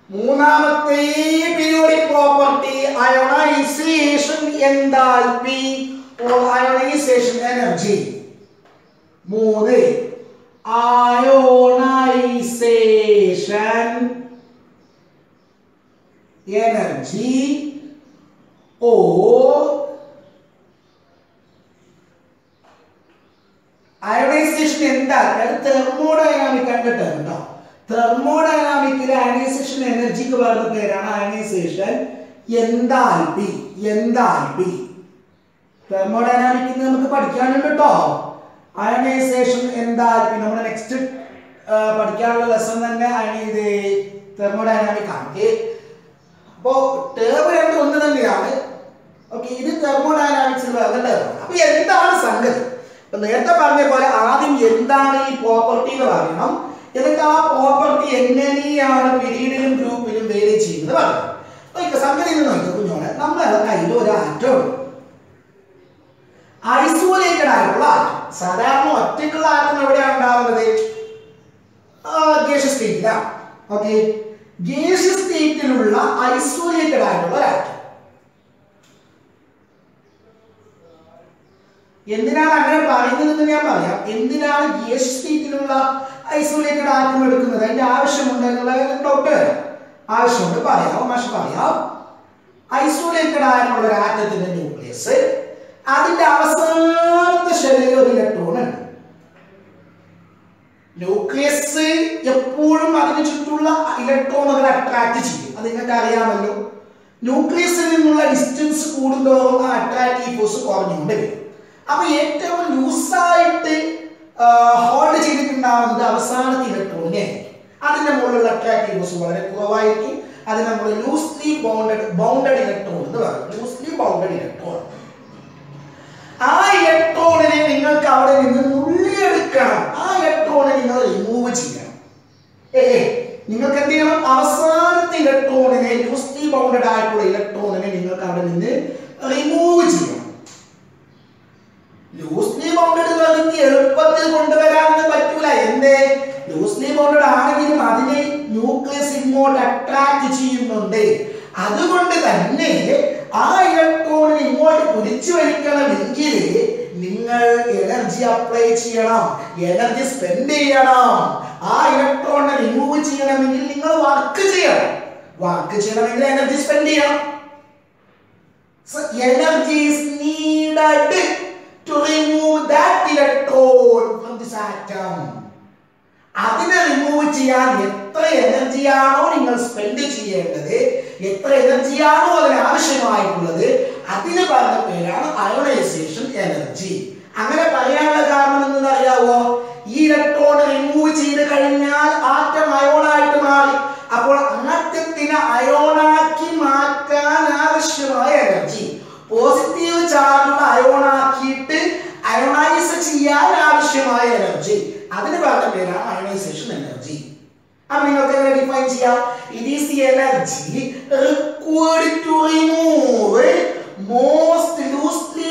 മൂന്നാമത്തെ periodic property ionization enthalpy or ionization energy. 3 ionization energy or ionization എന്താ thermodynamic ആയിട്ട് term ഉണ്ടോ തെർമോഡൈനാമിക്കിലെ അയണൈസേഷൻ എനർജിക്ക് പറയുന്ന പേരാണ് അയണൈസേഷൻ എൻതാൽപ്പി തെർമോഡൈനാമിക്കിൽ നമുക്ക് പഠിക്കാനുണ്ട് കേട്ടോ അയണൈസേഷൻ എൻതാൽപ്പി നമ്മുടെ നെക്സ്റ്റ് പഠിക്കാനുള്ള ലെസൺ തന്നെ ഇത് തെർമോഡൈനാമിക് ആണ് അപ്പോൾ ടേം രണ്ടും ഒന്ന് തന്നെയാണ് ഓക്കെ ഇത് തെർമോഡൈനാമിക്സിൽ വരുന്ന ടേം അപ്പോൾ എന്താണ് സംഗതി ഇപ്പൊ നേരത്തെ പറഞ്ഞ പോലെ ആദ്യം എന്താണ് ഈ പ്രോപ്പർട്ടി എന്ന് പറയണം എന്നിട്ട് ആ പ്രോപ്പർട്ടി എങ്ങനെയാണ് പീരീഡിലും ഗ്രൂപ്പിലും വേരി ചെയ്യുന്നത് പറയണം നോക്കുക സംഗതി നോക്കുക കുഞ്ഞോളെ നമ്മുടെ കയ്യിൽ ഒരു ആറ്റം ഐസോലേറ്റഡ് ആയിട്ടുള്ള ആറ്റം സാധാരണ ഒറ്റയ്ക്കുള്ള ആറ്റം എവിടെയാണ് ഉണ്ടാവുന്നത് ഗ്യാസിയസ് സ്റ്റേറ്റിലാണ് ഓക്കെ ഗ്യാസിയസ് സ്റ്റേറ്റിലുള്ള ഐസോലേറ്റഡ് ആയിട്ടുള്ള ആറ്റം എന്തിനാണ് അങ്ങനെ പറയുന്നതെന്ന് ഞാൻ പറയാം എന്തിനാണ് ഗ്യാസിയസ് സ്റ്റേറ്റിലുള്ള ഐസോലേറ്റഡ് ആറ്റം എടുക്കുന്നത് അതിന്റെ ആവശ്യമുണ്ട് എന്നുള്ള ഡൗട്ട് വരാം ആവശ്യമുണ്ട് പറയാം മാഷ് പറയാം ഐസോലേറ്റഡ് ആയിട്ടുള്ള ഒരു ആറ്റത്തിന്റെ ന്യൂക്ലിയസ് അതിന്റെ അവസാനത്തെ ഷെല്ലിൽ ഒരു ഇലക്ട്രോൺ ഉണ്ട് ന്യൂക്ലിയസ് എപ്പോഴും അതിന് ചുറ്റുമുള്ള ഇലക്ട്രോണുകൾ അട്രാക്ട് ചെയ്യും അത് നിങ്ങൾക്ക് അറിയാമല്ലോ ന്യൂക്ലിയസിൽ നിന്നുള്ള ഡിസ്റ്റൻസ് കൂടുന്തോറും ആ അട്രാക്റ്റീവ് ഫോഴ്സ് കുറഞ്ഞുകൊണ്ട് വരും അപ്പൊ ഏറ്റവും ലൂസായിട്ട് ഹോൾഡ് ചെയ്തിട്ടുണ്ടാവുന്നത് അവസാനത്തെ ഇലക്ട്രോണിനെ അതിന്റെ മുകളിലുള്ള അട്രാക്റ്റീവ് ഫോഴ്സ് വളരെ കുറവായിരിക്കും അതിന് നമ്മൾ ലൂസ്ലി ബൗണ്ടഡ് ഇലക്ട്രോൺ എന്ന് പറയും ലൂസ്ലി ബൗണ്ടഡ് ഇലക്ട്രോൺ ആ ഇലക്ട്രോണിനെ നിങ്ങൾക്ക് അവിടെ നിന്ന് നുള്ളിയെടുക്കണം ആ ഇലക്ട്രോണിനെ നിങ്ങൾ റിമൂവ് ചെയ്യണം നിങ്ങൾക്ക് എന്ത് ചെയ്യണം അവസാനത്തെ ഇലക്ട്രോണിനെ ലൂസ്ലി ബൗണ്ടഡ് ആയിട്ടുള്ള ഇലക്ട്രോണിനെ നിങ്ങൾക്ക് അവിടെ നിന്ന് റിമൂവ് ചെയ്യണം ലൂസ്ലി ബൗണ്ടഡ് നിങ്ങൾക്ക് എളുപ്പത്തിൽ കൊണ്ടുവരാനൊന്നും പറ്റൂല എന്തേ ലൂസ്ലി ബൗണ്ടഡ് ആണെങ്കിലും അതിനെ ന്യൂക്ലിയസ് ഇങ്ങോട്ട് അട്രാക്ട് ചെയ്യുന്നുണ്ട് അതുകൊണ്ട് തന്നെ ആ ഇലക്ട്രോണിനെ ഇങ്ങോട്ട് കുതിച്ചു വലിക്കണമെങ്കിൽ നിങ്ങൾ എനർജി അപ്ലൈ ചെയ്യണം എനർജി സ്പെൻഡ് ചെയ്യണം ആ ഇലക്ട്രോണിനെ റിമൂവ് ചെയ്യണമെങ്കിൽ നിങ്ങൾ വർക്ക് ചെയ്യണമെങ്കിൽ എനർജി സ്പെൻഡ് ചെയ്യണം energy is needed to remove that electron from this atom അതിനെ റിമൂവ് ചെയ്യാൻ എത്ര എനർജിയാണോ നിങ്ങൾ സ്പെൻഡ് ചെയ്യേണ്ടത് എത്ര എനർജിയാണോ അതിന് ആവശ്യമായിട്ടുള്ളത് അതിന് പറഞ്ഞ പേരാണ് അയോണൈസേഷൻ എനർജി അങ്ങനെ പറയാനുള്ള കാരണം എന്തെന്ന് അറിയാവോ ഈ ഇലക്ട്രോൺ റിമൂവ് ചെയ്ത് കഴിഞ്ഞാൽ ആറ്റം അയോണായിട്ട് മാറി അപ്പോൾ ആറ്റത്തിനെ അയോണാക്കി മാറ്റാൻ ആവശ്യമായ എനർജി പോസിറ്റീവ് ചാർജുള്ള അയോണാക്കിയിട്ട് അയോണൈസ് ചെയ്യാൻ ആവശ്യമായ എനർജി അതിന് പറഞ്ഞ പേരാണ് അയോണൈസേഷൻ എനർജി അപ്പൊ നിങ്ങൾക്ക് എങ്ങനെ ഡിഫൈൻ ചെയ്യാം it is the energy required to remove most loosely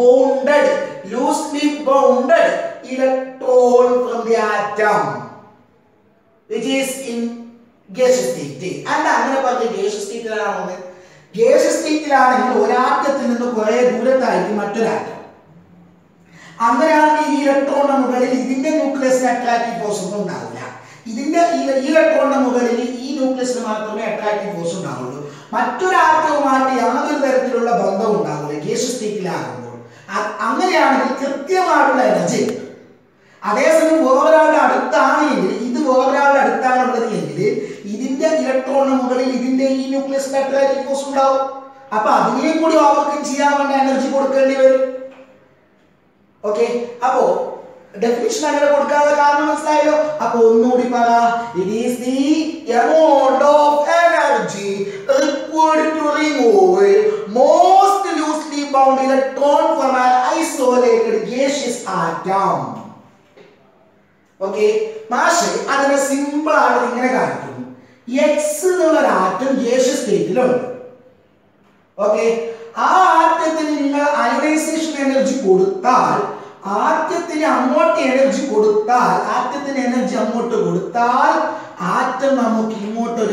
bounded electron from the atom which is in gaseous state and അങ്ങനെ പറഞ്ഞ gaseous സ്റ്റേറ്റിലാണോ gaseous സ്റ്റേറ്റിലാണെങ്കിൽ ഒരാറ്റത്തിൽ നിന്ന് കുറെ ദൂരത്തായിരിക്കും മറ്റൊരാറ്റം അങ്ങനെയാണെങ്കിൽ ഈ ഇലക്ട്രോണിന്റെ മുകളിൽ ഇതിന്റെ ന്യൂക്ലിയസിന് അട്രാക്റ്റീവ് ഫോഴ്സ് ഒന്നും ഉണ്ടാവില്ല ഇതിന്റെ ഈ ഇലക്ട്രോണിന്റെ മുകളിൽ ഈ ന്യൂക്ലിയസിന് മാത്രമേ അട്രാക്റ്റീവ് ഫോഴ്സ് ഉണ്ടാവുള്ളൂ മറ്റൊരാറ്റവുമായിട്ട് യാതൊരു തരത്തിലുള്ള ബന്ധവും ഉണ്ടാവില്ല gaseous സ്റ്റേറ്റിലാകുമ്പോൾ അങ്ങനെയാണെങ്കിൽ കൃത്യമായിട്ടുള്ള എനർജി അതേസമയം വേറൊരാളുടെ അടുത്താണെങ്കിൽ ഇത് വേറൊരാളുടെ അടുത്താണുള്ളത് എങ്കിൽ ഇതിന്റെ ഇലക്ട്രോണിന് മുകളിൽ ഇതിന്റെ ഈ ന്യൂക്ലിയസിന്റെ അട്രാക്റ്റീവ് ഫോഴ്സ് ഉണ്ടാവും അപ്പൊ അതിനെയും കൂടി ഓവർകം ചെയ്യാൻ വേണ്ട എനർജി കൊടുക്കേണ്ടി വരും ഓക്കെ അപ്പോ ഡെഫിനിഷൻ അങ്ങനെ കൊടുക്കാനുള്ള കാരണം മനസ്സിലായല്ലോ അപ്പൊ ഒന്നുകൂടി പറ it is the amount of energy required to remove most loosely bound electron from an isolated gaseous atom okay മാഷ് അതിനെ സിമ്പിൾ ആയിട്ട് ഇങ്ങനെ കാണിക്കുന്നു എക്സ് എന്നുള്ള ഒരു ആറ്റം gaseous സ്റ്റേറ്റിലുണ്ട് ഓക്കെ ആ ആറ്റത്തിന് നിങ്ങൾ അയണൈസേഷൻ എനർജി കൊടുത്താൽ ആറ്റത്തിന് അങ്ങോട്ട് എനർജി കൊടുത്താൽ ആറ്റത്തിന് എനർജി അങ്ങോട്ട് കൊടുത്താൽ ആറ്റം നമുക്ക് ഇങ്ങോട്ടൊരു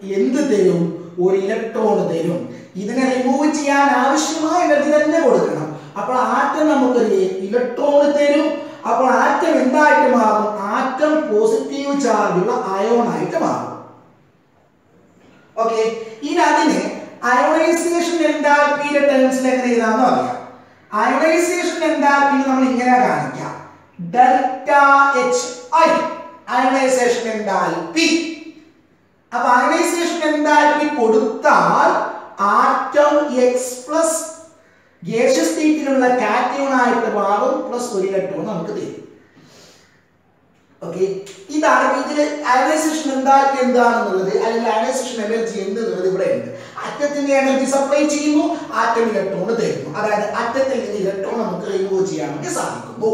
എന്ത് തരും? ഒരു ഇലക്ട്രോൺ തരും. ഇതിനെ റിമൂവ് ചെയ്യാൻ ആവശ്യമായ എനർജി തന്നെ കൊടുക്കണം. അപ്പോൾ ആറ്റം നമുക്കൊരു ഇലക്ട്രോൺ തരും. അപ്പോൾ ആറ്റം എന്തായിട്ട് മാറും? ആറ്റം പോസിറ്റീവ് ചാർജുള്ള അയോൺ ആയിട്ട് മാറും. ഓക്കെ, ഇനി അതിന് അയോണൈസേഷൻ എൻതാൽപ്പിയുടെ ടേംസിൽ എങ്ങനെ എഴുതാമെന്ന് അറിയാം. അയോണൈസേഷൻ എൻതാൽപ്പി നമ്മൾ ഇങ്ങനെ കാണിക്കാം, delta H I ionization enthalpy. അപ്പൊ അയോണൈസേഷൻ എൻതാൽപ്പി കൊടുത്താൽ ആറ്റം എക്സ് പ്ലസ് ഗേഷ്യസ് സ്റ്റേറ്റിലുള്ള കാറ്റയോൺ ആയിട്ട് മാറും, പ്ലസ് ഒരു ഇലക്ട്രോൺ നമുക്ക് തരും. ഓക്കെ, ഇതാണ് ഇതില് അയോണൈസേഷൻ എൻതാൽപ്പി എന്താണെന്നുള്ളത്, അല്ലെങ്കിൽ അയോണൈസേഷൻ എനർജി എന്തെന്നുള്ളത് ഇവിടെ ഉണ്ട്. ആറ്റത്തിന്റെ എനർജി സപ്ലൈ ചെയ്യുന്നു, ആറ്റം ഇലക്ട്രോൺ തരുന്നു. അതായത് ആറ്റത്തിൽ നിന്ന് ഇലക്ട്രോൺ നമുക്ക് റിമൂവ് ചെയ്യാൻ വേണ്ടി സാധിക്കുന്നു.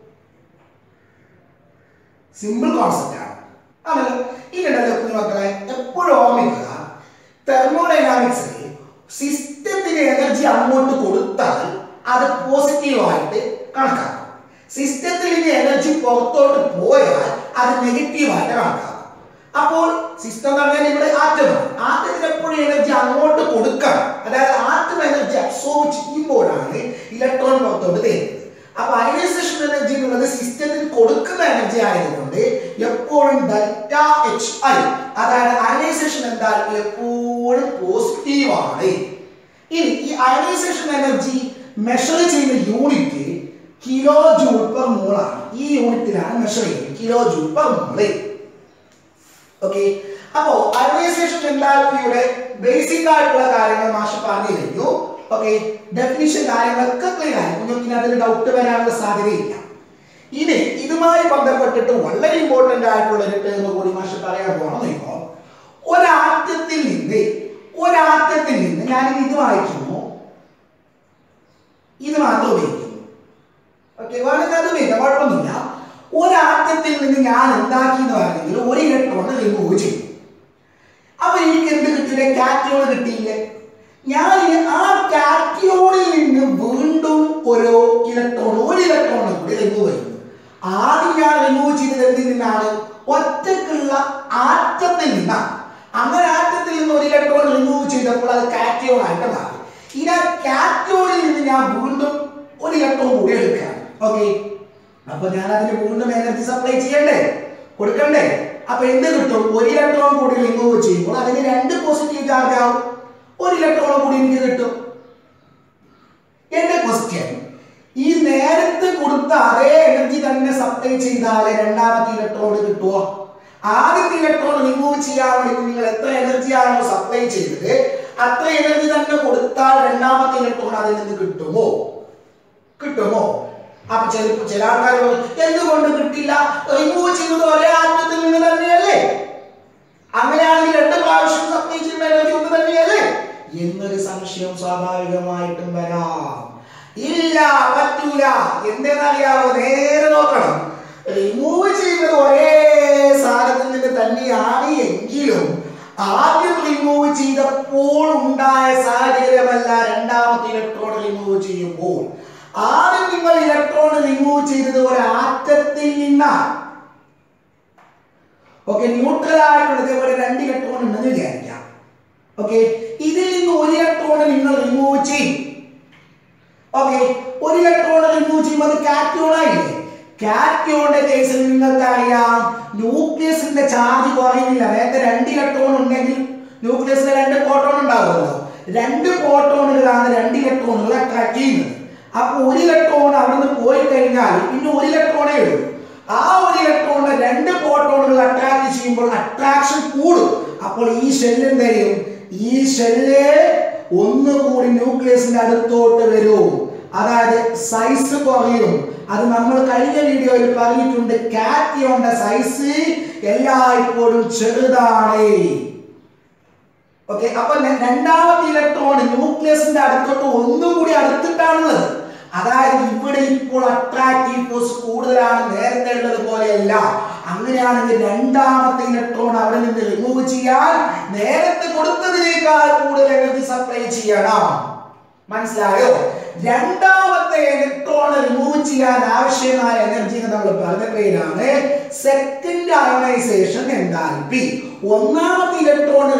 സിമ്പിൾ കോൺസെപ്റ്റ് ആണ്. ആണല്ലോ. ഇനിയുണ്ടല്ലോ മക്കളെ, എപ്പോഴും ഓർമ്മിക്കുക, തെർമോഡൈനാമിക്സിൽ സിസ്റ്റത്തിന് എനർജി അങ്ങോട്ട് കൊടുത്താൽ അത് പോസിറ്റീവായിട്ട് കണക്കാക്കും. സിസ്റ്റത്തിൽ നിന്ന് എനർജി പുറത്തോട്ട് പോയാൽ അത് നെഗറ്റീവായിട്ട് കണക്കാക്കും. അപ്പോൾ സിസ്റ്റം എന്ന് പറഞ്ഞാൽ ഇവിടെ ആറ്റമാണ്. ആറ്റത്തിന് എപ്പോഴും എനർജി അങ്ങോട്ട് കൊടുക്കണം. അതായത് ആറ്റം എനർജി അബ്സോർബ് ചെയ്യുമ്പോഴാണ് ഇലക്ട്രോൺ പുറത്തോട്ട് തരുന്നത്. അപ്പൊ അയോണൈസേഷൻ എനർജി എന്നുള്ളത് സിസ്റ്റത്തിൽ കൊടുക്കുന്ന എനർജി ആയതുകൊണ്ട് എപ്പോഴും ഡെൽറ്റ എച്ച് ഐ, അതായത് അയോണൈസേഷൻ എൻതാൽപ്പി എപ്പോഴും പോസിറ്റീവ് ആണ്. ഇനി ഈ അയോണൈസേഷൻ എനർജി മെഷർ ചെയ്യുന്ന unit kilo joule per mole ആണ്. ഈ യൂണിറ്റിലാണ് മെഷർ ചെയ്യുന്നത്, kilo joule per mole. Okay, അപ്പോ അയോണൈസേഷൻ എൻതാൽപ്പിയുടെ ബേസിക് ആയിട്ടുള്ള കാര്യങ്ങൾ മാഷ് പറഞ്ഞു കഴിഞ്ഞു. ഓക്കെ, ഡെഫിനിഷൻ കാര്യങ്ങളൊക്കെ ക്ലിയർ ആയി. നിങ്ങൾക്ക് അതിന് ഡൗട്ട് വരാനുള്ള സാധ്യതയില്ല. ഇനി ഇതുമായി ബന്ധപ്പെട്ടിട്ട് വളരെ ഇമ്പോർട്ടന്റ് ആയിട്ടുള്ള ഒരു ടേം കൂടി മാഷ് പറയാൻ പോകണം. നോക്കോ, ഒരാറ്റത്തിൽ നിന്ന് ഞാൻ ഇത് വായിക്കുന്നു, ഇത് മാത്രം ഉപയോഗിക്കുന്നു. ഓക്കെ, വേണമെങ്കിൽ അത് ഉപയോഗിക്കാം, കുഴപ്പമൊന്നുമില്ല. ഒരാറ്റത്തിൽ നിന്ന് ഞാൻ എന്താക്കി എന്ന് പറഞ്ഞെങ്കിൽ ഒരു ഇലക്ട്രോൺ റിമൂവ് ചെയ്യും. അപ്പൊ എനിക്ക് എന്ത് കിട്ടിയില്ലേ? കാറ്റയോൺ കിട്ടിയില്ലേ? ഞാൻ ആ കാറ്റയോണിൽ നിന്ന് വീണ്ടും ഒരു ഇലക്ട്രോൺ കൂടി റിമൂവ് ചെയ്യുന്നു. ആദ്യം ഞാൻ റിമൂവ് ചെയ്തത് എന്തിൽ നിന്നാണ്? ഒറ്റക്കുള്ള ആറ്റത്തിൽ നിന്നാണ്. അങ്ങനെ ആറ്റത്തിൽ നിന്ന് ഒരു ഇലക്ട്രോൺ റിമൂവ് ചെയ്തപ്പോൾ അത് കാറ്റയോൺ ആയിട്ട് മാറി. ഇനി ആ കാറ്റയോണിൽ നിന്ന് ഞാൻ വീണ്ടും ഒരു ഇലക്ട്രോൺ കൂടി എടുക്കുകയാണ്. ഓക്കെ, അപ്പൊ ഞാൻ അതിന് വീണ്ടും എനർജി സപ്ലൈ ചെയ്യണ്ടേ, കൊടുക്കണ്ടേ? അപ്പൊ എന്ത് കിട്ടും? ഒരു ഇലക്ട്രോൺ കൂടി റിമൂവ് ചെയ്യുമ്പോൾ അതിന് 2 പോസിറ്റീവ് ചാർജ് ആവും, ഒരു ഇലക്ട്രോൺ കൂടി എനിക്ക് കിട്ടും. എന്റെ ക്വസ്റ്റ്യൻ, ഈ നേരത്തെ കൊടുത്ത അതേ എനർജി തന്നെ സപ്ലൈ ചെയ്താലേ രണ്ടാമത്തെ ഇലക്ട്രോൺ കിട്ടുമോ? ആദ്യത്തെ ഇലക്ട്രോൺ റിമൂവ് ചെയ്യാൻ വേണ്ടി നിങ്ങൾ എത്ര എനർജിയാണോ സപ്ലൈ ചെയ്തത് അത്ര എനർജി തന്നെ കൊടുത്താൽ രണ്ടാമത്തെ ഇലക്ട്രോൺ അതിൽ നിന്ന് കിട്ടുമോ? അപ്പൊ ചില ആൾക്കാർ എന്തുകൊണ്ട് കിട്ടില്ല? റിമൂവ് ചെയ്തത് ഒരേ ആറ്റത്തിൽ നിന്ന് തന്നെയല്ലേ? അങ്ങനെയാണെങ്കിൽ 2 പ്രാവശ്യം സപ്ലൈ ചെയ്യുന്ന എനർജി ഒന്ന് തന്നെയല്ലേ എന്നൊരു സംശയം സ്വാഭാവികമായിട്ടും വരാം. ഇല്ല, പറ്റൂല. എന്തെന്നറിയാവോ? നേരെ നോക്കണം. റിമൂവ് ചെയ്യുന്നത് ഒരേ സാധനത്തിൽ നിന്ന് തന്നെയാണ് എങ്കിലും ആദ്യം റിമൂവ് ചെയ്തപ്പോൾ ഉണ്ടായ സാഹചര്യമല്ല രണ്ടാമത്തെ ഇലക്ട്രോൺ റിമൂവ് ചെയ്യുമ്പോൾ. ആദ്യം നിങ്ങൾ ഇലക്ട്രോൺ റിമൂവ് ചെയ്തത് ഒരു ആറ്റത്തിൽ നിന്നാണ്. ഓക്കെ, ന്യൂട്രൽ ആയിട്ടുള്ള ഇതേപോലെ 2 ഇലക്ട്രോൺ ഉണ്ടെന്ന് വിചാരിക്കാം. ഓക്കെ, ഇതിൽ നിന്ന് ഒരു ഇലക്ട്രോൺ നിങ്ങൾ റിമൂവ് ചെയ്യും. ഓക്കെ, ഒരു ഇലക്ട്രോൺ റിമൂവ് ചെയ്യുമ്പോൾ അത് കാറ്റയോൺ ആയില്ലേ? കാറ്റയോണിന്റെ കേസിൽ നിങ്ങൾക്ക് അറിയാം ന്യൂക്ലിയസിന്റെ ചാർജ് കുറയുന്നില്ല. നേരത്തെ 2 ഇലക്ട്രോൺ ഉണ്ടെങ്കിൽ ന്യൂക്ലിയസിന് 2 പ്രോട്ടോൺ ഉണ്ടാവുമല്ലോ. 2 പ്രോട്ടോണുകളാണ് 2 ഇലക്ട്രോണുകൾ അട്രാക്ട് ചെയ്യുന്നത്. അപ്പൊ ഒരു ഇലക്ട്രോൺ അവിടെ നിന്ന് പോയി കഴിഞ്ഞാൽ പിന്നെ ഒരു ഇലക്ട്രോണേ ഉള്ളൂ. ആ ഒരു ഇലക്ട്രോണിനെ 2 പ്രോട്ടോണുകൾ അട്രാക്ട് ചെയ്യുമ്പോൾ അട്രാക്ഷൻ കൂടും. അപ്പോൾ ഈ ഷെല്ല് എന്ത് ചെയ്യും? ഈ ഷെല്ല് ഒന്നുകൂടി ന്യൂക്ലിയസിന്റെ അടുത്തോട്ട് വരും. അതായത് സൈസ് കുറയും. അത് നമ്മൾ കഴിഞ്ഞ വീഡിയോയിൽ പറഞ്ഞിട്ടുണ്ട്. കാറ്റയോണിന്റെ സൈസ് എല്ലായ്പ്പോഴും ചെറുതാണ്. ഓക്കെ, അപ്പൊ രണ്ടാമത്തെ ഇലക്ട്രോൺ ന്യൂക്ലിയസിന്റെ അടുത്തോട്ട് ഒന്നുകൂടി അടുത്തിട്ടാണുള്ളത്. അതായത് ഇവിടെ ഇപ്പോൾ അട്രാക്റ്റീവ് ഫോഴ്സ് കൂടുതലാണ്, നേരത്തെ ഉള്ളത് പോലെയല്ല. അങ്ങനെയാണെങ്കിൽ രണ്ടാമത്തെ ഇലക്ട്രോൺ അവിടെ നിന്ന് റിമൂവ് ചെയ്യാൻ നേരത്തെ കൊടുത്തതിനേക്കാൾ കൂടുതൽ എനർജി സപ്ലൈ ചെയ്യണം. മനസ്സിലായോ? രണ്ടാമത്തെ ഇലക്ട്രോൺ റിമൂവ് ചെയ്യാൻ ആവശ്യമായ എനർജി നമ്മൾ പറഞ്ഞ പേരാണ് സെക്കൻഡ് അയോണൈസേഷൻ എൻതാൽപ്പി. ഒന്നാമത്തെ ഇലക്ട്രോൺ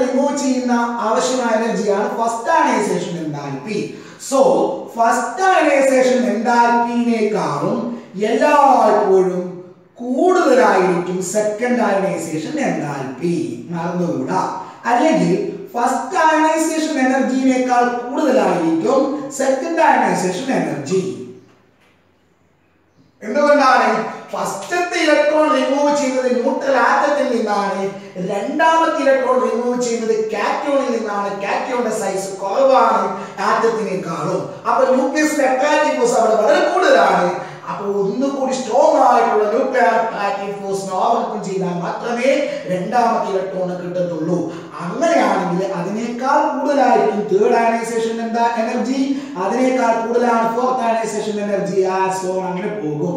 റിമൂവ് ചെയ്യുന്ന ആവശ്യമായ എനർജിയാണ് first ionization enthalpy. So first ionization എൻതാൽപ്പിനേക്കാളും എല്ലായ്പ്പോഴും കൂടുതലായിരിക്കും സെക്കൻഡ് അയണൈസേഷൻ എൻതാൽപ്പി. മറന്നുകൂടാ. അല്ലെങ്കിൽ ഫസ്റ്റ് അയണൈസേഷൻ എനർജിയേക്കാൾ കൂടുതലായിരിക്കും സെക്കൻഡ് അയണൈസേഷൻ എനർജി. എന്തുകൊണ്ടാണ്? ഫസ്റ്റത്തെ ഇലക്ട്രോൺ റിമൂവ് ചെയ്യുന്നത് ന്യൂട്രൽ ആറ്റത്തിൽ നിന്നാണ്, രണ്ടാമത്തെ ഇലക്ട്രോൺ റിമൂവ് ചെയ്യുന്നത് കാറ്റോണിൽ നിന്നാണ്. കാറ്റോണിന്റെ സൈസ് കുറവാണ് ആറ്റത്തിനേക്കാളും. അപ്പൊ ന്യൂക്ലിയസിന്റെ അട്രാക്റ്റീവ് ഫോഴ്സ് അവിടെ വളരെ കൂടുതലാണ്. അപ്പോൾ ഒന്നുകൂടി സ്ട്രോങ് ആയിട്ടുള്ള ന്യൂക്ലിയർ അട്രാക്റ്റീവ് ഫോഴ്സിനെ ഓവർകം ചെയ്താൽ മാത്രമേ രണ്ടാമത്തെ ഇലക്ട്രോൺ കിട്ടത്തുള്ളൂ. അങ്ങനെയാണെങ്കിൽ അതിനേക്കാൾ കൂടുതലായിരിക്കും തേർഡ് അയണൈസേഷൻ എനർജി, അതിനേക്കാൾ കൂടുതലാണ് ഫോർത്ത് അയണൈസേഷൻ എനർജി. അങ്ങനെ പോകും.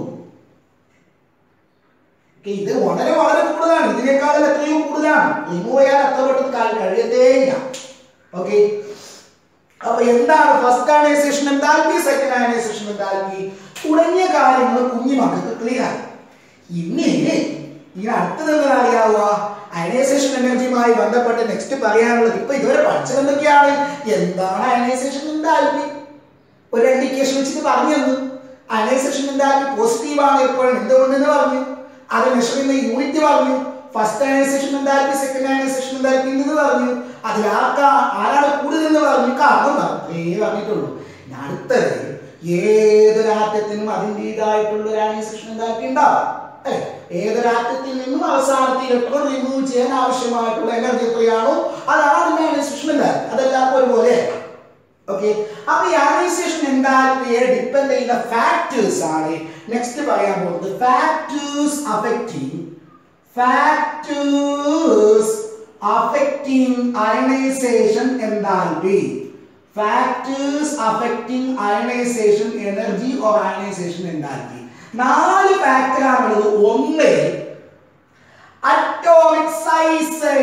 ഇത് വളരെ വളരെ കൂടുതലാണ്. ഇതിനേക്കാൾ എത്രയോ കൂടുതലാണ്. റിമൂവ് ചെയ്യാൻ അത്ര പെട്ടെന്ന് കഴിയത്തേയില്ല. ഓക്കെ, അപ്പൊ എന്താണ് first ionization enthalpy, second ionization enthalpy തുടങ്ങിയ കാര്യങ്ങൾ കുഞ്ഞുമക്കൾക്ക് ക്ലിയർ ആയി. ഇനി അടുത്തത് എന്താ അറിയാവുക? അയണൈസേഷൻ എനർജിയുമായി ബന്ധപ്പെട്ട് നെക്സ്റ്റ് പറയാനുള്ളത് ഇപ്പൊ ഇതുവരെ പഠിച്ചത് എന്തൊക്കെയാണ്? എന്താണ് അയണൈസേഷൻ എൻതാൽപ്പി? ഒരു ഇൻഡിക്കേഷൻ വെച്ചിട്ട് പറഞ്ഞു തന്നു. അയണൈസേഷൻ എൻതാൽപ്പി പോസിറ്റീവ് ആണ് എപ്പോഴും. എന്തുകൊണ്ടെന്ന് പറഞ്ഞു. അത് മെഷർ ചെയ്യുന്ന യൂണിറ്റ് പറഞ്ഞു. First ionization enthalpy, second ionization enthalpy എന്ന് പറഞ്ഞു. അതിൽ ആരാണ് കൂടുതൽ എന്ന് പറഞ്ഞു? കാരണം പറഞ്ഞിട്ടുള്ളൂ. അടുത്തത് ഏതൊരാറ്റത്തിനും അതിൻ്റെതായിട്ടുള്ള ഒരു അയണൈസേഷൻ എൻതാൽപ്പി ഉണ്ടാവും. അല്ലെ? ഏതൊരാറ്റത്തിൽ നിന്നും അവസാനത്തെ ഇലക്ട്രോൺ റിമൂവ് ചെയ്യാൻ ആവശ്യമായിട്ടുള്ള എനർജി എത്രയാണോ അതാണ് അയണൈസേഷൻ എൻതാൽപ്പി. അതെല്ലാവർക്കും ഒരുപോലെ. ഓക്കെ, അപ്പൊ ഈ അയണൈസേഷൻ എൻതാൽപ്പിയെ ഡിപ്പെൻഡ് ചെയ്യുന്ന ഫാക്ടേഴ്സ് ആണ് നെക്സ്റ്റ് പറയാൻ പോകുന്നത്. Factors affecting ionization enthalpy. Factors affecting ionization energy or ionization enthalpy. 4 factor ആണുള്ളത്. ഒന്ന് അറ്റോമിക് സൈസ്.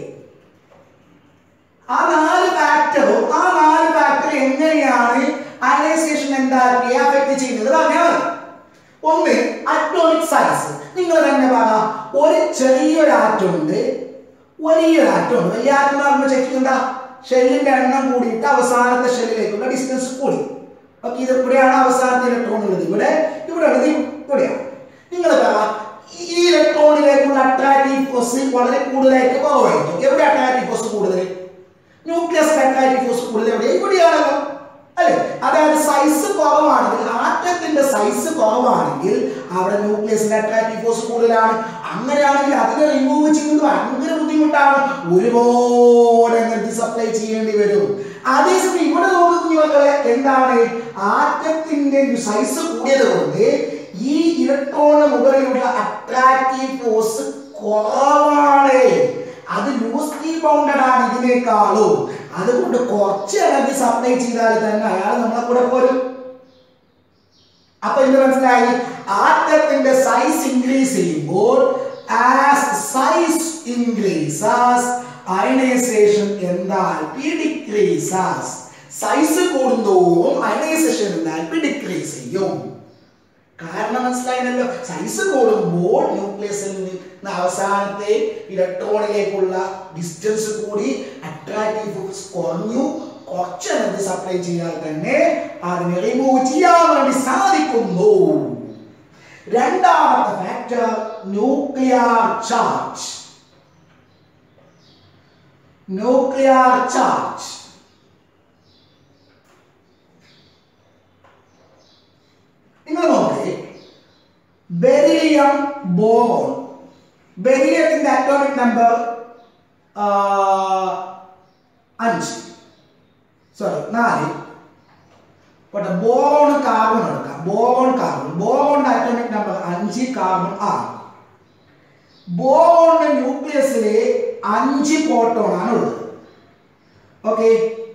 ആ 4 ഫാക്ടർ എങ്ങനെയാണ് അയണൈസേഷൻ എൻതാൽപ്പിയെ അഫക്ട് ചെയ്യുന്നത് പറഞ്ഞാൽ ഒന്ന് അറ്റോമിക് സൈസ്. നിങ്ങൾ തന്നെ പറ, ഒരു ചെറിയൊരു ആറ്റം ഉണ്ട്, വലിയൊരു ആറ്റം ഉണ്ട്. വലിയ ആറ്റം പറയുമ്പോൾ ചെക്ക് ചെയ്യണ്ട, ഷെല്ലിന്റെ എണ്ണം കൂടിയിട്ട് അവസാനത്തെ ഷെല്ലിലേക്കുള്ള ഡിസ്റ്റൻസ് കൂടി. ഓക്കെ, ഇത് ഇവിടെയാണ് അവസാനത്തെ ഇലക്ട്രോൺ ഉള്ളത്. ഇവിടെ ഇവിടെയാണ്. നിങ്ങൾ പറ, ഈ ഇലക്ട്രോണിലേക്കുള്ള അട്രാക്റ്റീവ് ഫോഴ്സ് വളരെ കൂടുതലായിട്ട് കുറവായിരിക്കും. എവിടെ അട്രാക്റ്റീവ് ഫോഴ്സ് കൂടുതൽ? ന്യൂക്ലിയസ് അട്രാക്റ്റീവ് ഫോഴ്സ് കൂടുതൽ എവിടെ? ഇവിടെയാണല്ലോ. അല്ലെ? അതായത് സൈസ് കുറവാണെങ്കിൽ, ആറ്റത്തിന്റെ സൈസ് കുറവാണെങ്കിൽ അവിടെ ന്യൂക്ലിയസിന്റെ അട്രാക്റ്റീവ് ഫോഴ്സ് കൂടുതലാണ്. അങ്ങനെയാണെങ്കിൽ അതിനെ റിമൂവ് ചെയ്യുന്നത് ഭയങ്കര ബുദ്ധിമുട്ടാണ്. ഒരുപാട് എനർജി സപ്ലൈ ചെയ്യേണ്ടി വരും. അതേസമയം ഇവിടെ നോക്കുന്ന മക്കളെ എന്താണ്? ആറ്റത്തിന്റെ സൈസ് കൂടിയത് കൊണ്ട് ഈ ഇലക്ട്രോണിന് മുകളിലുള്ള അട്രാക്റ്റീവ് ഫോഴ്സ് കുറവാണ്. അത് ലൂസ്ലി ബൗണ്ടഡ് ആണ് ഇതിനേക്കാളും. അതുകൊണ്ട് കുറച്ച് എനർജി സപ്ലൈ ചെയ്താൽ തന്നെ അയാൾ നമ്മളെ കൂടെ പോരും. അപ്പൊ ഇത് മനസ്സിലായി. ആറ്റത്തിന്റെ സൈസ് ഇൻക്രീസ് ചെയ്യുമ്പോൾ as size increases ionization enthalpy decreases. Size കൂടുന്തോറും അയണൈസേഷൻ എൻതാൽപ്പി ഡിക്രീസ് ചെയ്യും. കാരണം മനസ്സിലായല്ലോ. സൈസ് കൂടുമ്പോൾ ന്യൂക്ലിയസിൽ നിന്ന് അവസാനത്തെ ഇലക്ട്രോണിലേക്കുള്ള ഡിസ്റ്റൻസ് കൂടി, അട്രാക്റ്റീവ് ഫോഴ്സ് കുറഞ്ഞു. കുറച്ച് എനർജി സപ്ലൈ ചെയ്താൽ തന്നെ അതിനെ റിമൂവ് ചെയ്യാൻ വേണ്ടി സാധിക്കുന്നു. രണ്ടാമത്തെ ഫാക്ടർ ന്യൂക്ലിയർ ചാർജ്. നിങ്ങൾ നോക്കേ, ബെറിലിയം ബോറോൺ. ബെറിലിയത്തിന്റെ അറ്റോമിക് നമ്പർ 4. ബോറോൺ കാർബൺ എടുക്കാം. ബോറോണിന്റെ അറ്റോമിക് നമ്പർ 5, കാർബൺ 6. ബോറോണിന്റെ ന്യൂക്ലിയസിലെ 5 പ്രോട്ടോൺ ആണ് ഉള്ളത്. ഓക്കെ,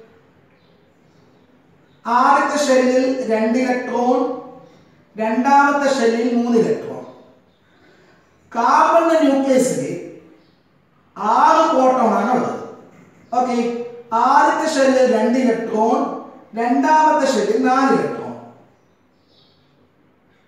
ആദ്യത്തെ ഷെല്ലിൽ 2 ഇലക്ട്രോൺ, രണ്ടാമത്തെ ഷെല്ലിൽ 3 ഇലക്ട്രോൺ. കാർബണിന്റെ ന്യൂക്ലിയസിൽ 6 പ്രോട്ടോൺ ആണ് ഉള്ളത്. ഓക്കെ, ആദ്യത്തെ ഷെല്ലിൽ 2 ഇലക്ട്രോൺ, രണ്ടാമത്തെ ഷെല്ലിൽ 4 ഇലക്ട്രോൺ.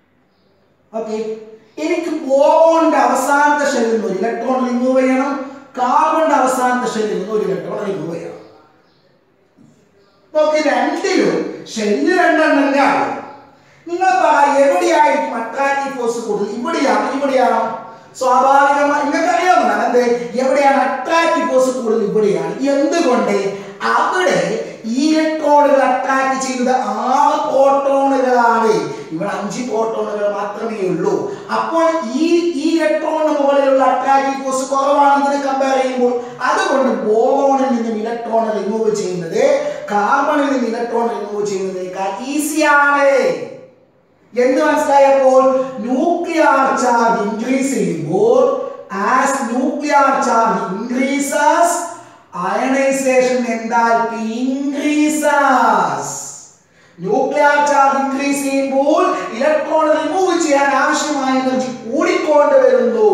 ഓക്കെ, എനിക്ക് ബോറോണിന്റെ അവസാനത്തെ ഷെല്ലിൽ നിന്ന് 1 ഇലക്ട്രോൺ റിമൂവ് ചെയ്യണം. കാർബണിന്റെ അവസാനത്തെ ഷെല്ലിൽ നിന്ന് ഒരു ഇലക്ട്രോൺ റിമൂവ് ചെയ്യാം. നോക്കി, രണ്ടിലും ഷെല്ല് രണ്ടെണ്ണം തന്നെയാണ്. നിങ്ങൾ എവിടെയായിരിക്കും അട്രാക്റ്റീവ് ഫോഴ്സ് കൂടുതൽ? ഇവിടെയാണ്. സ്വാഭാവികമായി നിങ്ങൾക്ക് അറിയാവുന്നതാണ് എന്ത്, എവിടെയാണ് അട്രാക്റ്റീവ് ഫോഴ്സ് കൂടുതൽ? ഇവിടെയാണ്. എന്തുകൊണ്ട്? അവിടെ ഈ ഇലക്ട്രോണുകൾ അട്രാക്ട് ചെയ്യുന്നത് 6 പ്രോട്ടോണുകളാണ്. ഇവിടെ 5 പ്രോട്ടോണുകൾ മാത്രമേ ഉള്ളൂ. അപ്പോൾ ഈ ഇലക്ട്രോണിന് മുകളിലുള്ള അട്രാക്റ്റീവ് ഫോഴ്സ് കുറവാണ് ഇതിനെ കമ്പയർ ചെയ്യുമ്പോൾ. അതുകൊണ്ട് ബോറോണിൽ നിന്നും ഇലക്ട്രോൺ റിമൂവ് ചെയ്യുന്നത് കാർബണിൽ നിന്ന് ഇലക്ട്രോൺ റിമൂവ് ചെയ്യുന്നതിനേക്കാൾ ഈസിയാണ്. എന്ത് മനസ്സിലായപ്പോൾ? ന്യൂക്ലിയർ ചാർജ് ഇൻക്രീസ് ചെയ്യുമ്പോൾ, as nuclear charge increases, ionization enthalpy increases. Nuclear charge increase ചെയ്യുമ്പോൾ ഇലക്ട്രോൺ റിമൂവ് ചെയ്യാൻ ആവശ്യമായ എനർജി കൂടിക്കൊണ്ട് വരുന്നു.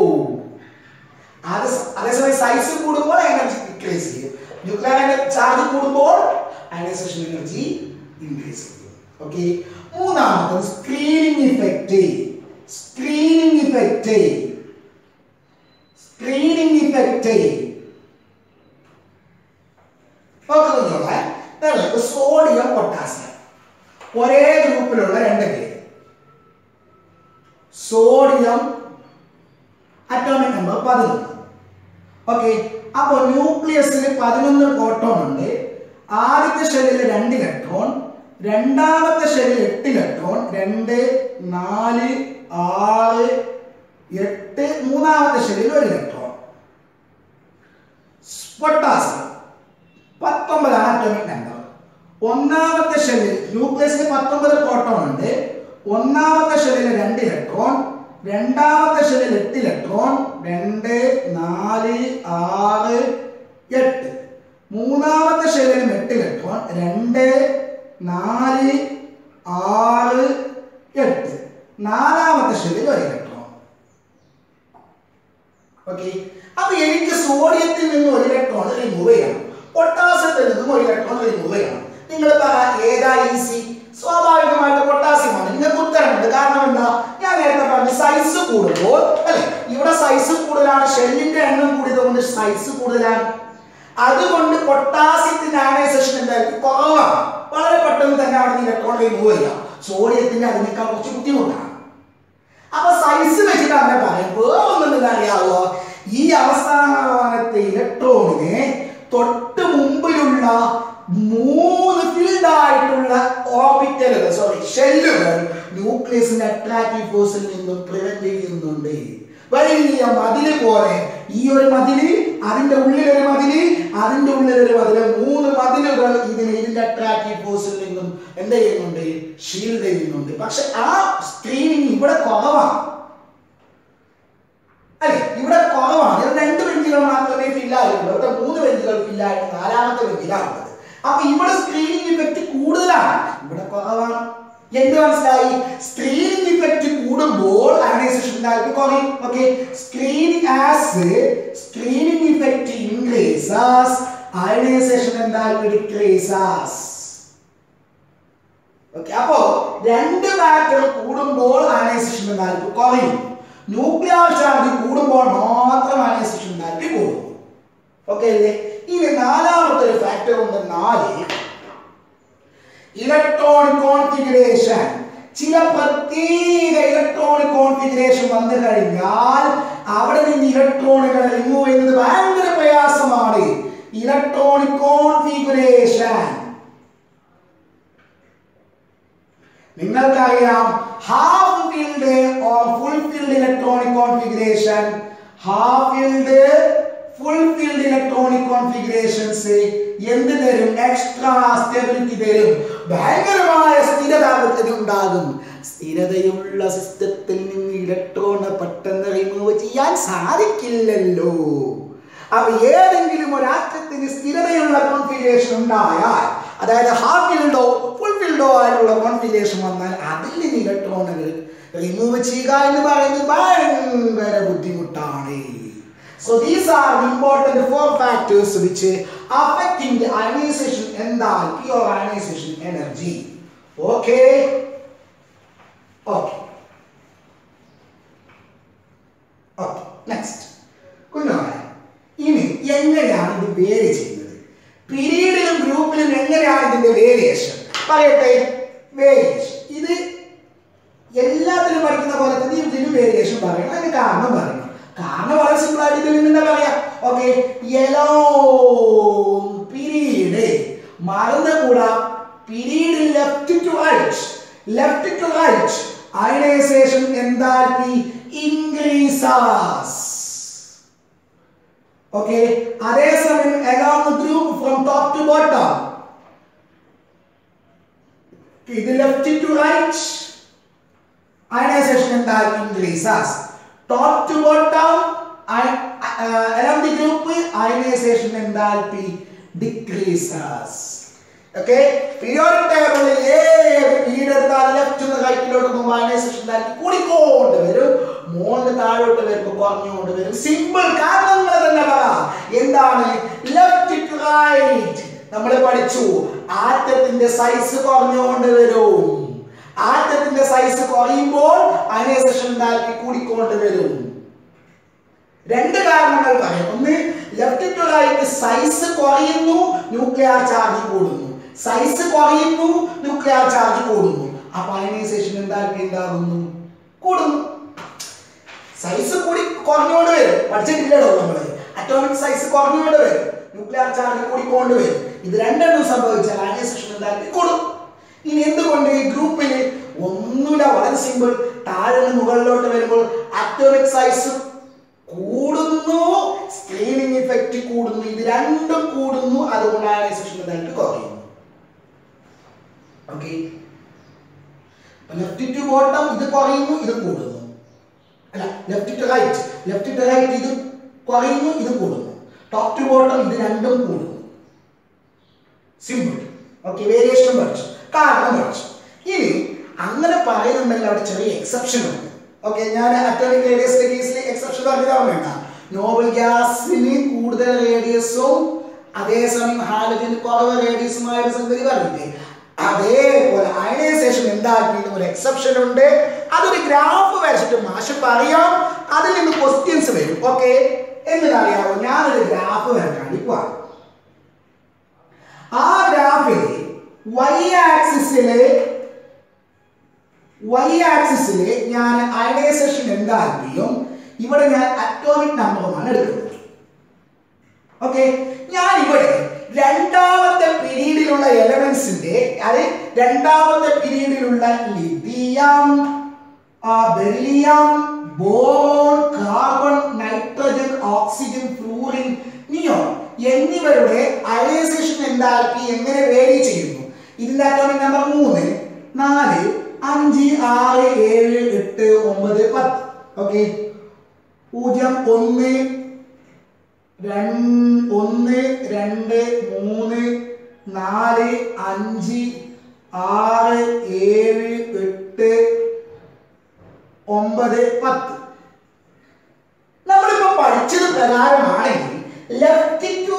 അതേസമയം സൈസ് കൂടുമ്പോൾ എനർജി ഡിക്രീസ് ചെയ്യും. ന്യൂക്ലിയർ ചാർജ് കൂടുമ്പോൾ അയണൈസേഷൻ എനർജി ഇൻക്രീസ് ചെയ്യും. ഓക്കെ. മൂന്നാമത്തെ സ്ക്രീനിങ് ഇഫക്റ്റ്. സോഡിയം പൊട്ടാസ്യം ഒരേ ഗ്രൂപ്പിലുള്ള 2 പേര്. Sodium atomic number 11. ഓക്കെ. അപ്പോൾ ന്യൂക്ലിയസിൽ 11 പ്രോട്ടോൺ ഉണ്ട്. ആദ്യത്തെ ഷെല്ലിൽ 2 ഇലക്ട്രോൺ, രണ്ടാമത്തെ ഷെല്ലിൽ 8 ഇലക്ട്രോൺ, 2 4 6 8, മൂന്നാമത്തെ ഷെല്ലിൽ 1 ഇലക്ട്രോൺ. Potassium 19 atomic number. ഒന്നാമത്തെ ഷെല്ലിൽ ന്യൂക്ലിയസിൽ 19 പ്രോട്ടോൺ ഉണ്ട്. ഒന്നാമത്തെ ഷെല്ലിൽ 2 ഇലക്ട്രോൺ, രണ്ടാമത്തെ ഷെല്ലിൽ 8 ഇലക്ട്രോൺ, 2 4 6 8. മൂന്നാമത്തെ ഷെല്ലിൽ 8 ഇലക്ട്രോൺ, 2 4 6 8. നാലാമത്തെ ഷെല്ലിൽ 1 ഇലക്ട്രോൺ. ഓക്കെ. അപ്പൊ എനിക്ക് സോഡിയത്തിൽ നിന്ന് 1 ഇലക്ട്രോൺ റിമൂവ് ചെയ്യണം, പൊട്ടാസ്യത്തിൽ നിന്നും 1 ഇലക്ട്രോൺ റിമൂവ് ചെയ്യണം. നിങ്ങൾ ഏതാ ഈസി? സ്വാഭാവികമായിട്ട് പൊട്ടാസ്യമാണ്. നിങ്ങൾക്ക് ഉത്തരമുണ്ട്. കാരണം എന്താ? ഞാൻ നേരത്തെ പറഞ്ഞു സൈസ് കൂടുമ്പോൾ അല്ലെ, ഇവിടെ സൈസ് കൂടുതലാണ്, ഷെല്ലിന്റെ എണ്ണം കൂടിയത് കൊണ്ട് സൈസ് കൂടുതലാണ്. അതുകൊണ്ട് പൊട്ടാസ്യത്തിന്റെ അയണൈസേഷൻ എന്തായാലും കുറവാണ്. വളരെ പെട്ടെന്ന് തന്നെ അവിടെ നിന്ന് ഇലക്ട്രോൺ റിമൂവ് ചെയ്യാം. സോഡിയത്തിന്റെ അതിനേക്കാൾ കുറച്ച് ബുദ്ധിമുട്ടാണ്. അപ്പൊ സൈസ് വെച്ചിട്ട് അങ്ങനെ പറയുമ്പോൾ ഒന്നും അറിയാവോ? ഈ അവസാനത്തെ ഇലക്ട്രോണിനെ തൊട്ട് മുമ്പിലുള്ള 3 ഫീൽഡ് ആയിട്ടുള്ള ഓർബിറ്റലുകൾ ഷെല്ലുകൾ ന്യൂക്ലിയസിന്റെ അട്രാക്റ്റീവ് ഫോഴ്സിൽ നിന്നും പ്രിവെന്റ് ചെയ്യുന്നുണ്ട്. വലിയ മതില് പോലെ ഈ ഒരു മതില്, അതിന്റെ ഉള്ളിലൊരു മതില്, അതിന്റെ ഉള്ളിലൊരു മതില്, 3 മതിലുകൾ ഇതിന്റെ അട്രാക്റ്റീവ് ഫോഴ്സിൽ നിന്നും എന്ത് ചെയ്യുന്നുണ്ട്? ഷീൽഡ് ചെയ്യുന്നുണ്ട്. പക്ഷെ ആ സ്ക്രീനിങ് ഇവിടെ കുറവാണ് അല്ലെ, ഇവിടെ കുറവാണ്. 2 ബെഞ്ചുകൾ മാത്രമേ ഫില്ലായിട്ടുള്ളൂ. ഇവിടെ 3 ബെഞ്ചുകൾ ഫില്ലായിട്ട് 4ാമത്തെ ബെഞ്ചിലാണുള്ളത്. അപ്പൊ ഇവിടെ സ്ക്രീനിങ് ഇഫക്റ്റ് കൂടുതലാണ്, ഇവിടെ കുറവാണ്. എന്ത് മനസ്സിലായി? സ്ക്രീനിങ് ഇഫക്റ്റ് കൂടുമ്പോൾ അയണൈസേഷൻ എൻതാൽപ്പി കുറയും. Okay. Screening effect increases, ionization enthalpy decreases. Okay. അപ്പോ 2 ഫാക്ടർ കൂടുമ്പോൾ അയണൈസേഷൻ എൻതാൽപ്പി കുറയും. ന്യൂക്ലിയർ ചാർജ് കൂടുമ്പോൾ മാത്രം അയണൈസേഷൻ എൻതാൽപ്പി കൂടും. ഓക്കെ അല്ലേ? ഇനി 4ാമത്തെ ഒരു ഫാക്ടർ ഉണ്ട്, 4 ഇലക്ട്രോണിക് കോൺഫിഗറേഷൻ. ചില പ്രത്യേക ഇലക്ട്രോണിക് കോൺഫിഗറേഷൻ വന്നു കഴിഞ്ഞാൽ അവിടെ നിന്ന് ഇലക്ട്രോണുകൾ റിമൂവ് ചെയ്യുന്നത് ഭയങ്കര പ്രയാസമാണ്. ഇലക്ട്രോണിക് കോൺഫിഗറേഷൻ നിങ്ങൾക്കറിയാം. Half filled or full filled electronic configuration, half filled full filled electronic configurations എന്ത് തരും? എക്സ്ട്രാ സ്റ്റെബിലിറ്റി തരും. ഭയങ്കരമായ സ്ഥിരത ഉണ്ടാകും. സ്ഥിരതയുള്ള സിസ്റ്റത്തിൽ നിന്ന് ഇലക്ട്രോണിനെ പെട്ടെന്ന് റിമൂവ് ചെയ്യാൻ സാധിക്കില്ലല്ലോ. അപ്പൊ ഏതെങ്കിലും ഒരു ആറ്റത്തിന് സ്ഥിരതയുള്ള കോൺഫിഗറേഷൻ ഉണ്ടായാൽ, അതായത് ഹാഫ് ഫീൽഡോ ഫുൾ ഫീൽഡോ ആയിട്ടുള്ള കോൺഫിഗറേഷൻ വന്നാൽ അതിൽ നിന്ന് ഇലക്ട്രോണുകൾ റിമൂവ് ചെയ്യുക എന്ന് പറയുന്നത് ഭയങ്കര ബുദ്ധിമുട്ടാണ്. So these are the important 4 factors which affecting the ionization enthalpy or ionization energy. Okay. Next. കുഞ്ഞുങ്ങളെ, ഇനി പീരീഡിലും ഗ്രൂപ്പിലും എങ്ങനെയാണ് ഇതിന്റെ വേരിയേഷൻ പറയട്ടെ. വേരിയേഷൻ ഇത് എല്ലാത്തിലും പഠിക്കുന്ന പോലെ തന്നെ ഇതിന് വേരിയേഷൻ പറയണം, അതിന് കാരണം പറയണം. കാരണം വളരെ സിമ്പിൾ ആയിട്ട് ഇതിൽ നിന്ന് പറയാം. ഓക്കെ, യെല്ലോ പീരീഡ് മറന്നുകൂടാ, period left to right ionization enthalpy increases. Okay, അതേസമയം along the group from top to bottom, ഇത് left to right ionization enthalpy increases. Top to bottom along the group ionization enthalpy decreases. Okay, periodic table period എടുത്താൽ left നിന്ന് റൈറ്റിലോട്ട് പോകുമ്പോൾ ionization എന്താൽപ്പി കൂടിക്കൊണ്ട് വരും, മോളിന് താഴോട്ട് വരുമ്പോൾ കുറഞ്ഞുകൊണ്ട് വരും. സിമ്പിൾ, കാരണങ്ങൾ തന്നെ പറ. എന്താണ് ലെഫ്റ്റ് ടു റൈറ്റ്? നമ്മൾ പഠിച്ചു ആറ്റത്തിന്റെ സൈസ് കുറഞ്ഞുകൊണ്ട് വരും. ആറ്റത്തിന്റെ സൈസ് കുറയുമ്പോൾ അയനൈസേഷൻ എന്താൽപ്പി കൂടിക്കൊണ്ട് വരും. രണ്ട് കാരണങ്ങൾ പറയാം. ഒന്ന്, ലെഫ്റ്റ് ടു റൈറ്റ് സൈസ് കുറയുന്നു, ന്യൂക്ലിയർ ചാർജ് കൂടുന്നു. സൈസ് കുറയുന്നു, ന്യൂക്ലിയർ ചാർജ് കൂടുന്നു. അപ്പൊ അയനൈസേഷൻ എന്താൽപ്പി എന്താകുന്നു? കൂടുന്നു. സൈസ് കൂടി കുറഞ്ഞുകൊണ്ട് വരും. പഠിച്ചിട്ടില്ലല്ലോ നമ്മള്, അറ്റോമിക് സൈസ് കുറഞ്ഞുകൊണ്ട് വരും, ന്യൂക്ലിയർ ചാർജ് കൂടിക്കൊണ്ട് വരും. ഇത് രണ്ടെണ്ണം സംഭവിച്ചാൽ അയനൈസേഷൻ എന്താൽപ്പി കൂടും. ഇനി എന്തുകൊണ്ട് ഈ ഗ്രൂപ്പിൽ ഒന്നുമില്ല, വളരെ സിമ്പിൾ. താഴെ നിന്ന് മുകളിലോട്ട് വരുമ്പോൾ അറ്റോമിക് സൈസ് കൂടുന്നു, സ്ക്രീനിങ് ഇഫക്റ്റ് കൂടുന്നു, ഇത് രണ്ടും കൂടുന്നു. അതുകൊണ്ട് അയനൈസേഷൻ എന്താൽപ്പി കുറയുന്നു. ഓക്കെ, ലെഫ്റ്റ് ടു ബോട്ടം ഇത് കുറയുന്നു, ഇത് കൂടുന്നു. അല്ല, ലെഫ്റ്റ് ടു റൈറ്റ് ഇത് കുറയുന്നു, ഇത് കൂടുന്നു. ടോപ്പ് ടു ബോട്ടം ഇത് രണ്ടും കൂടുന്നു. സിമ്പിൾ. ഓക്കെ, വേരിയേഷൻ പഠിച്ചു, കാരണം പഠിച്ചു. ഇനി അങ്ങനെ പറയുന്നുണ്ടെങ്കിൽ അവിടെ ചെറിയ എക്സെപ്ഷൻ ഉണ്ട്. ഓക്കെ, ഞാൻ അറ്റോമിക് റേഡിയസിന്റെ കേസിൽ എക്സെപ്ഷൻ പറഞ്ഞാൽ വേണ്ട. നോബൽ ഗ്യാസിന് കൂടുതൽ റേഡിയസും അതേസമയം ഹാലജന് കുറവ് റേഡിയസുമായ ഒരു സംഗതി പറഞ്ഞില്ലേ, അതേപോലെ അയനൈസേഷൻ എന്താക്കിയിട്ടും ഒരു എക്സെപ്ഷൻ ഉണ്ട്. അതൊരു ഗ്രാഫ് വരച്ചിട്ട് മാഷ് പറയാം, അതിൽ നിന്ന് ക്വസ്റ്റ്യൻസ് വരും. ഓക്കെ, എന്നറിയാവോ? ഞാനൊരു ഗ്രാഫ് വരക്കാൻ പോവാം. ആ ഗ്രാഫിൽ y ആക്സിസില് ഞാൻ അയനൈസേഷൻ എന്താൽപ്പിയും ഇവിടെ ഞാൻ അറ്റോമിക് നമ്പറുമാണ് എടുക്കുന്നത്. ഓക്കെ, ഞാൻ ഇവിടെ രണ്ടാമത്തെ പീരീഡിലുള്ള എലമെന്റ്സിന്റെ, അത് രണ്ടാമത്തെ പീരീഡിലുള്ള lithium, beryllium, boron, carbon, nitrogen, oxygen, fluorine, neon എന്നിവരുടെ അയനൈസേഷൻ എന്താൽപ്പി എങ്ങനെ വേരി ചെയ്യുന്നു. ഇതിന്റെ അറ്റോമിക് നമ്പർ 3, 4, 5, 6, 7, 8, 9, 10. ഓക്കെ, 0, 1, 2, 3, 4, 5, 6, 7, 8, 9, 10. നമ്മളിപ്പോ പഠിച്ചത് പ്രകാരമാണെങ്കിൽ left to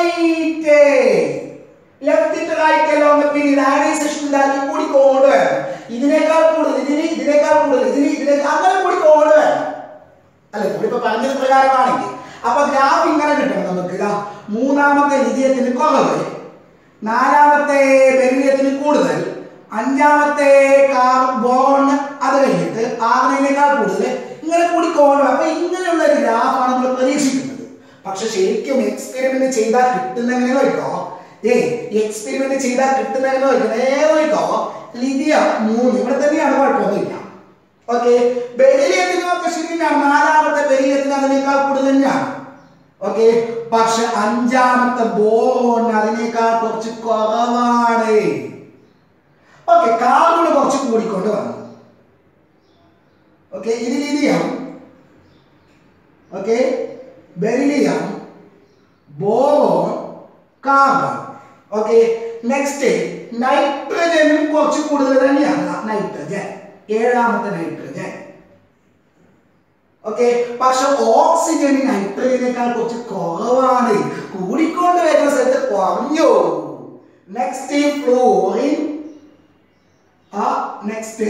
right along period ionization എന്താക്കി കൂടിക്കൊണ്ട് വരണം. ഇതിനേക്കാൾ കൂടുതൽ ഇതിനേക്കാൾ കൂടുതൽ അങ്ങനെ കൂടിക്കൊണ്ട് വരണം. അല്ലെ, നമ്മളിപ്പോ പറഞ്ഞത് പ്രകാരമാണെങ്കിൽ അപ്പൊ ഗ്രാഫ് ഇങ്ങനെ കിട്ടണം നമുക്ക്. മൂന്നാമത്തെ ലിഥിയത്തിന് കുറവ്, നാലാമത്തെ ബെറിലിയത്തിന് കൂടുതൽ, അഞ്ചാമത്തെ ബോറോൺ അത് കഴിഞ്ഞിട്ട് 6-നേക്കാൾ കൂടുതൽ, ഇങ്ങനെ കൂടിക്കൊണ്ട്. അപ്പൊ ഇങ്ങനെയുള്ള ഒരു ഗ്രാഫാണ് നമ്മൾ പ്രതീക്ഷിക്കുന്നത്. പക്ഷെ ശരിക്കും എക്സ്പെരിമെന്റ് ചെയ്താൽ കിട്ടുന്നെങ്ങനെ നോക്കോ, എക്സ്പെരിമെന്റ് ചെയ്താൽ കിട്ടുന്നെങ്ങനെ നോക്കോ, നേരെ നോക്കോ. ലിഥിയം 3 ഇവിടെ തന്നെയാണ്, കുഴപ്പമൊന്നുമില്ല. ഓക്കെ, ബെറിലിയത്തിനൊക്കെ ശരിയാണ്, നാലാമത്തെ ബെറിലിയത്തിന് അതിനേക്കാൾ കൂടുതൽ തന്നെയാണ്. ഓക്കെ, പക്ഷെ അഞ്ചാമത്തെ ബോറോൺ അതിനേക്കാൾ കുറച്ച് കുറവാണ്. ഓക്കെ, കാർബൺ കുറച്ച് കൂടിക്കൊണ്ട് വന്നു. ഓക്കെ, ഇത് lithium, okay, beryllium, boron, carbon. Okay, next നൈട്രജനും കുറച്ച് കൂടുതൽ തന്നെയാണ്. നൈട്രജൻ 7ാമത്തെ നൈട്രജൻ. ഓക്കെ, പക്ഷെ ഓക്സിജൻ നൈട്രജനേക്കാൾ കുറച്ച് കുറവാണ്, കൂടിക്കൊണ്ട് വരുന്ന സ്ഥലത്ത് കുറഞ്ഞു. Next fluorine, next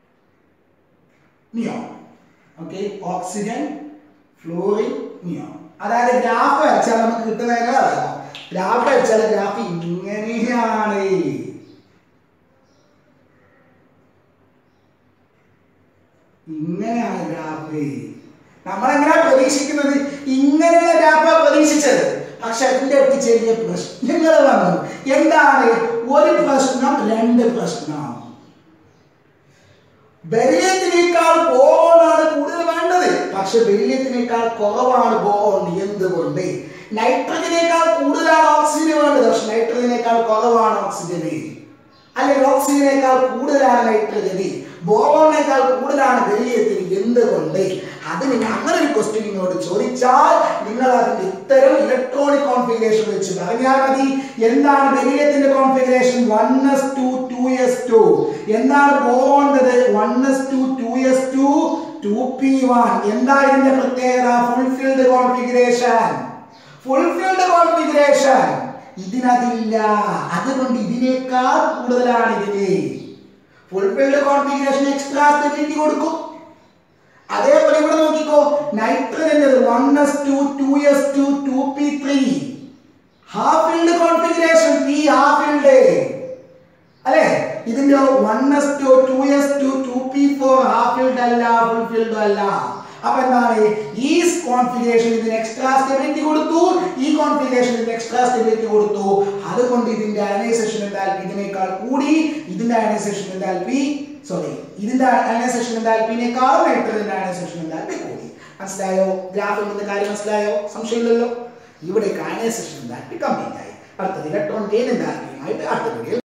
neon. Okay, oxygen, fluorine, neon. അതായത് ഗ്രാഫ് വരച്ചാൽ നമുക്ക് കിട്ടുന്നതിനെ അറിയാം. ഗ്രാഫ് വരച്ചാൽ ഗ്രാഫ് ഇങ്ങനെയാണ്. ഇങ്ങനെയാണ് ഗ്രാഫ്. നമ്മളെങ്ങനെയാ പ്രതീക്ഷിക്കുന്നത്? ഇങ്ങനെയുള്ള ഗ്രാഫാണ് പ്രതീക്ഷിച്ചത്. പക്ഷെ അതിൻ്റെ അടുത്ത് ചെറിയ പ്രശ്നങ്ങൾ വന്നു. എന്താണ്? ഒരു പ്രശ്നം, രണ്ട് പ്രശ്നം. ബെറിലിയത്തിനേക്കാൾ ബോറോണാണ് കൂടുതൽ വേണ്ടത്, പക്ഷെ ബെറിലിയത്തിനേക്കാൾ കുറവാണ് ബോറോൺ. എന്തുകൊണ്ട്? നൈട്രജനേക്കാൾ കൂടുതലാണ് ഓക്സിജന് വേണ്ടത്, പക്ഷെ നൈട്രജനേക്കാൾ കുറവാണ് ഓക്സിജന്. അല്ലെങ്കിൽ ഓക്സിജനേക്കാൾ കൂടുതലാണ് നൈട്രജന്, ബോറോണിനേക്കാൾ കൂടുതലാണ് ബെറിലിയത്തിന്. എന്തുകൊണ്ട്? അതിന് അങ്ങനെ ഒരു ക്വസ്റ്റ്യൻ നിങ്ങളോട് ചോദിച്ചാൽ നിങ്ങൾ അതിന്റെ ഉത്തരം ഇലക്ട്രോണിക് കോൺഫിഗറേഷൻ വെച്ച് പറഞ്ഞാൽ മതി. എന്താണ് ബെറിലിയത്തിന്റെ കോൺഫിഗറേഷൻ? 1s2 2s2. എന്താണ് ബോറോണിന്റെ? 1s2 2s2 2p1. എന്താ ഇതിന്റെ പ്രത്യേകത? Full filled configuration. ഫുൾഫിൽഡ് കോൺഫിഗറേഷൻ ഇതിനതില്ല, അതുകൊണ്ട് ഇതിനേക്കാൾ കൂടുതലാണ് ഇതിന്. ഫുൾഫിൽഡ് കോൺഫിഗറേഷൻ എക്സ്ട്രാ സ്റ്റെബിലിറ്റി കൊടുക്കും. അതേപോലെ ഇവിടെ നോക്കിക്കോ, നൈട്രജന്റെ 1s2 2s2 2p3 half filled configuration, p half filled അല്ലേ? ഇതിന്റെ 1s2 2s2 2p4 half filled അല്ല, ഫുൾ ഫിൽഡ് അല്ല. അപ്പൊ എന്താണ്? ഈ കോൺഫിഗറേഷൻ ഇതിന് എക്സ്ട്രാ സ്റ്റെബിലിറ്റി കൊടുത്തു, ഈ കോൺഫിഗറേഷൻ ഇതിന് എക്സ്ട്രാ സ്റ്റെബിലിറ്റി കൊടുത്തു. അതുകൊണ്ട് ഇതിന്റെ അയനൈസേഷൻ എന്താൽപ്പി ഇതിനേക്കാൾ കൂടി, ഇതിന്റെ അയനൈസേഷൻ എന്താൽപ്പി ഇതിന്റെ അയനൈസേഷൻ എന്താൽപ്പിനേക്കാൾ നൈട്രജന്റെ അയനൈസേഷൻ എന്താൽപ്പി കൂടി. മനസ്സിലായോ? ഗ്രാഫിൽ നിന്ന് കാര്യം മനസ്സിലായോ? സംശയമില്ലല്ലോ. ഇവിടെ അയനൈസേഷൻ എന്താൽപ്പി കംപ്ലീറ്റ് ആയി. അടുത്തത് ഇലക്ട്രോൺ ഗെയിൻ എന്താൽപ്പിയുമായിട്ട് അടുത്ത വീഡിയോ